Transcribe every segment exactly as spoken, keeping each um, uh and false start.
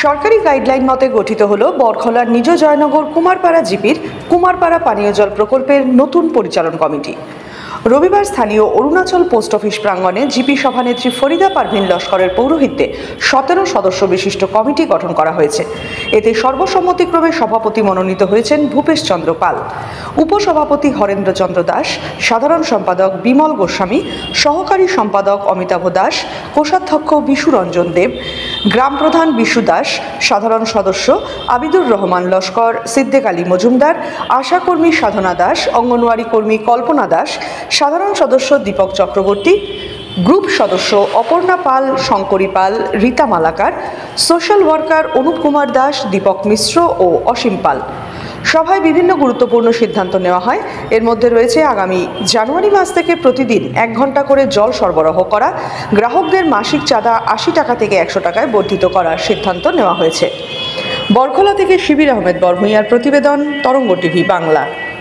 সরকারি গাইডলাইন মতে গঠিত হলো বরখলার নিজ জয়নগর কুমারপাড়া জিপির কুমারপাড়া পানীয় জল প্রকল্পের নতুন পরিচালন কমিটি। রবিবার স্থানীয় অরুণাচল পোস্ট অফিস প্রাঙ্গণে জিপি সভানেত্রী ফরিদা পারভিন লস্করের পৌরোহিত্যে সতেরো সদস্য বিশিষ্ট কমিটি গঠন করা হয়েছে। এতে সর্বসম্মতিক্রমে সভাপতি মনোনীত হয়েছেন ভূপেশ চন্দ্র পাল, উপসভাপতি হরেন্দ্র চন্দ্র দাস, সাধারণ সম্পাদক বিমল গোস্বামী, সহকারী সম্পাদক অমিতাভ দাস, কোষাধ্যক্ষ বিশু রঞ্জন দেব, গ্রাম প্রধান বিশু দাস, সাধারণ সদস্য আবিদুর রহমান লস্কর, সিদ্দেক আলী মজুমদার, আশাকর্মী সাধনা দাস, অঙ্গনওয়াড়ি কর্মী কল্পনা দাস, সাধারণ সদস্য দীপক চক্রবর্তী, গ্রুপ সদস্য অপর্ণা পাল, শঙ্করী পাল, রীতা মালাকার, সোশ্যাল ওয়ার্কার অনুপ কুমার দাস, দীপক মিশ্র ও অসীম পাল। সভায় বিভিন্ন গুরুত্বপূর্ণ সিদ্ধান্ত নেওয়া হয়। এর মধ্যে রয়েছে আগামী জানুয়ারি মাস থেকে প্রতিদিন এক ঘন্টা করে জল সরবরাহ করা, গ্রাহকদের মাসিক চাঁদা আশি টাকা থেকে একশো টাকায় বর্ধিত করার সিদ্ধান্ত নেওয়া হয়েছে। বরখলা থেকে শিবির আহমেদ বরভূঁইয়ার প্রতিবেদন, তরঙ্গ টিভি বাংলা।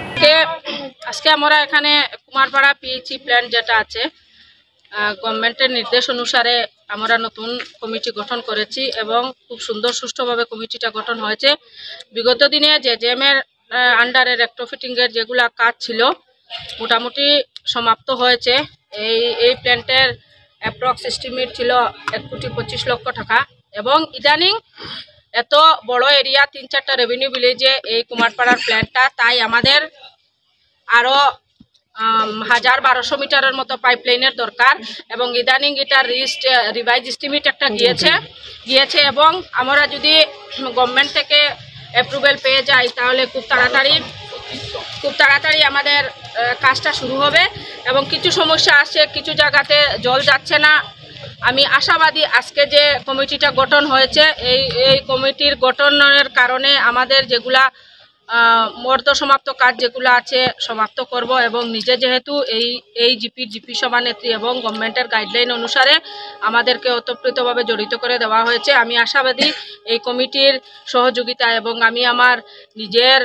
আজকে আমরা এখানে কুমারপাড়া পিএইচই প্ল্যান্ট যেটা আছে, গভর্নমেন্টের নির্দেশ অনুসারে আমরা নতুন কমিটি গঠন করেছি এবং খুব সুন্দর সুষ্ঠুভাবে কমিটিটা গঠন হয়েছে। বিগত দিনে যে জেএমের আন্ডারে রেক্টোফিটিংয়ের যেগুলা কাজ ছিল মোটামুটি সমাপ্ত হয়েছে। এই এই প্ল্যান্টের অ্যাপ্রক্স এস্টিমেট ছিল এক কোটি পঁচিশ লক্ষ টাকা এবং ইদানিং এত বড় এরিয়া, তিন চারটা রেভিনিউ ভিলেজে এই কুমারপাড়ার প্ল্যান্টটা, তাই আমাদের আরও হাজার বারোশো মিটারের মতো পাইপলাইনের দরকার এবং ইদানিং এটা রিস্ট রিভাইজ এস্টিমেট একটা গিয়েছে গিয়েছে এবং আমরা যদি গভর্নমেন্ট থেকে অ্যাপ্রুভেল পেয়ে যাই তাহলে খুব তাড়াতাড়ি খুব তাড়াতাড়ি আমাদের কাজটা শুরু হবে এবং কিছু সমস্যা আছে, কিছু জায়গাতে জল যাচ্ছে না। আমি আশাবাদী আজকে যে কমিটিটা গঠন হয়েছে, এই এই কমিটির গঠনের কারণে আমাদের যেগুলা মর্দ সমাপ্ত কাজ যেগুলো আছে সমাপ্ত করব এবং নিজে যেহেতু এই এই জিপির জিপি সভানেত্রী এবং গভর্নমেন্টের গাইডলাইন অনুসারে আমাদেরকে ওতপ্রোতভাবে জড়িত করে দেওয়া হয়েছে। আমি আশাবাদী এই কমিটির সহযোগিতা এবং আমি আমার নিজের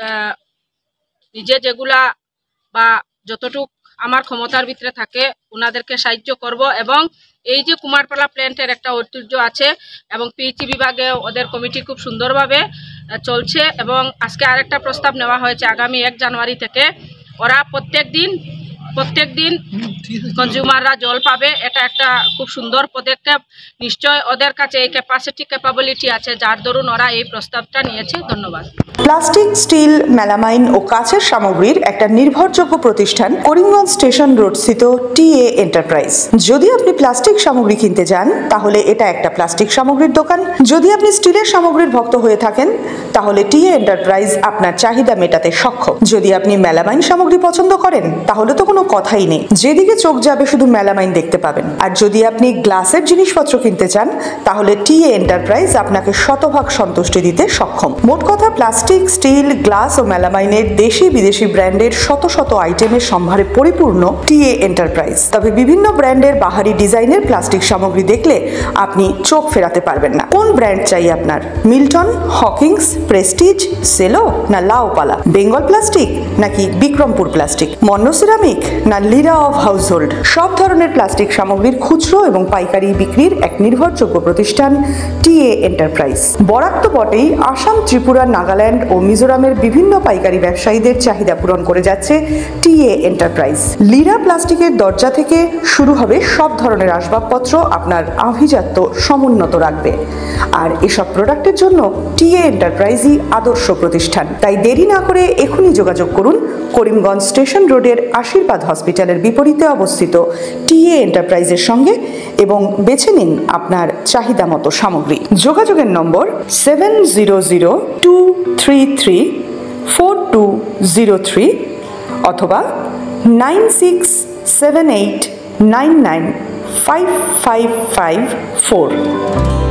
নিজে যেগুলা বা যতটুক আমার ক্ষমতার ভিতরে থাকে ওনাদেরকে সাহায্য করব এবং এই যে কুমারপাড়া প্ল্যান্টের একটা ঐতিহ্য আছে এবং পিএইচই বিভাগে ওদের কমিটি খুব সুন্দরভাবে চলছে এবং আজকে আরেকটা প্রস্তাব নেওয়া হয়েছে আগামী এক জানুয়ারি থেকে ওরা প্রত্যেক দিন প্রত্যেক দিন কনজিউমাররা জল পাবে। এটা একটা খুব সুন্দর পদক্ষেপ। নিশ্চয় ওদের কাছে এই ক্যাপাসিটি ক্যাপাবিলিটি আছে যার দরুন ওরা এই প্রস্তাবটা নিয়েছে। ধন্যবাদ। প্লাস্টিক, স্টিল, মেলামাইন ও কাচের সামগ্রীর একটা নির্ভরযোগ্য প্রতিষ্ঠান করিমগঞ্জ স্টেশন রোড স্থিত টিএ এন্টারপ্রাইজ। যদি আপনি প্লাস্টিক সামগ্রী কিনতে যান তাহলে এটা একটা প্লাস্টিক সামগ্রীর দোকান। যদি আপনি স্টিলের সামগ্রীর ভক্ত হয়ে থাকেন তাহলে টিএ এন্টারপ্রাইজ আপনার চাহিদা মেটাতে সক্ষম। যদি আপনি মেলামাইন সামগ্রী পছন্দ করেন তাহলে তো কোনো কথাই নেই, যেদিকে চোখ যাবে শুধু মেলামাইন দেখতে পাবেন। আর যদি আপনি গ্লাসের জিনিসপত্র কিনতে চান তাহলে টিএ এন্টারপ্রাইজ আপনাকে শতভাগ সন্তুষ্টি দিতে সক্ষম। মোট কথা, প্লাস্টিক, স্টিল, গ্লাস ও মেলামাইনের দেশি বিদেশি ব্র্যান্ডের শত শত আইটেমের সম্ভারে পরিপূর্ণ টিএ এন্টারপ্রাইজ। তবে বিভিন্ন ব্র্যান্ডের বাহারি ডিজাইনের প্লাস্টিক সামগ্রী দেখলে আপনি চোখ ফেরাতে পারবেন না। কোন ব্র্যান্ড চাই আপনার? মিল্টন, হকিংস, প্রেস্টিজ, সেলো না লাওপালা? বেঙ্গল প্লাস্টিক নাকি বিক্রমপুর প্লাস্টিক? মন্ন সিরামিক না লিরা অফ হাউসহোল্ড? সব ধরনের প্লাস্টিক সামগ্রীর খুচরো এবং পাইকারি বিক্রির এক নির্ভরযোগ্য প্রতিষ্ঠান টিএ এন্টারপ্রাইজ। বরাক তো বটেই, আসাম, ত্রিপুরা, নাগাল্যান্ড ও মিজোরামের বিভিন্ন পাইকারি ব্যবসায়ীদের চাহিদা পূরণ করে যাচ্ছে টিএ এন্টারপ্রাইজ। লিরা প্লাস্টিকের দরজা থেকে শুরু হবে সব ধরনের আসবাবপত্র আপনার আভিজাত্য সমুন্নত রাখবে। আর এসব প্রোডাক্টের জন্য টিএ এন্টারপ্রাইজই আদর্শ প্রতিষ্ঠান। তাই দেরি না করে এখনই যোগাযোগ করুন করিমগঞ্জ স্টেশন রোডের আশীর্বাদ হসপিটালের বিপরীতে অবস্থিত টিএ এন্টারপ্রাইজের সঙ্গে এবং বেছে নিন আপনার চাহিদা মতো সামগ্রী। যোগাযোগের নম্বর seven zero zero two three three four two zero three অথবা nine six seven eight nine nine five five five four.